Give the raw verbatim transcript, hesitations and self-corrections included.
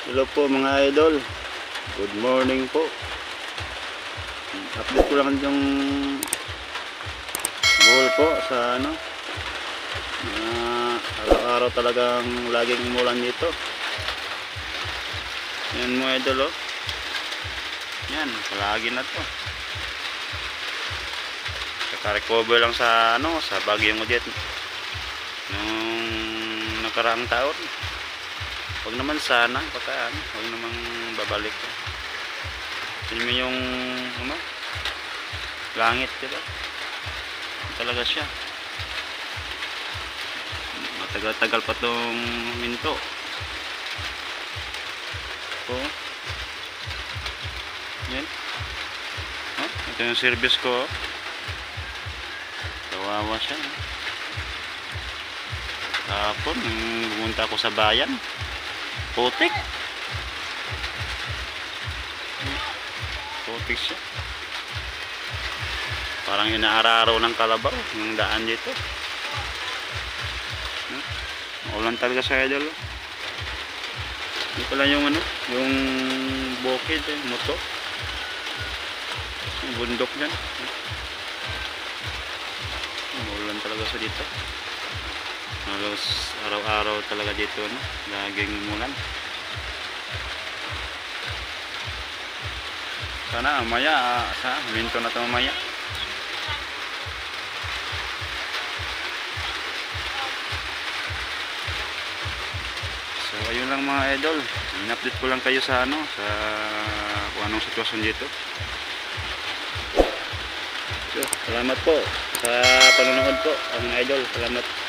Hello po mga idol. Good morning po. Update ko lang yung goal po sa ano. Uh, araw-araw talagang laging umulan dito. Yan mga idol oh. Yan, palagi na to. Naka-recover lang sa ano, sa bagyong Odette nung nakaraang taon. Huwag naman sana, baka ano, huwag namang babalik. Tingnan mo yung ano, langit, diba? Talaga siya. Matagal-tagal pa tong minto. Oh. Yan. Oh, ito yung service ko. Kawawa siya. Tapos, pumunta ako sa bayan. Putik. Putik siya. Parang inaararo ng kalabaw yung daan dito. Ulan talaga sa idol. Hindi pala yung ano, yung bukid, eh, moto. Yung bundok yan. Ulan talaga sa dito. Halos araw-araw talaga dito, no? Laging umulan. Sana maya, sa minto na ito maya. So ayun lang mga idol, in-update ko lang kayo sa ano, sa kung anong sitwasyon dito. So, salamat po sa panonood po mga idol, salamat.